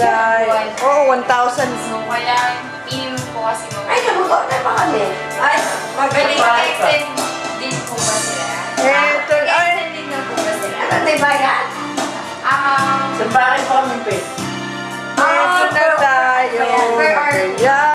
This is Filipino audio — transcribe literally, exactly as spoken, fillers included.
Dahil, oo, one thousand. So, kaya minimum po kasi mga... Ay, nag-order pa kami. Ay, Pwede magaling pa. extend din po ba sila? Eh, ito, ay. Extend din na po ba sila? Ano, di ba yan? Um, Sa bahay pa kami, pe.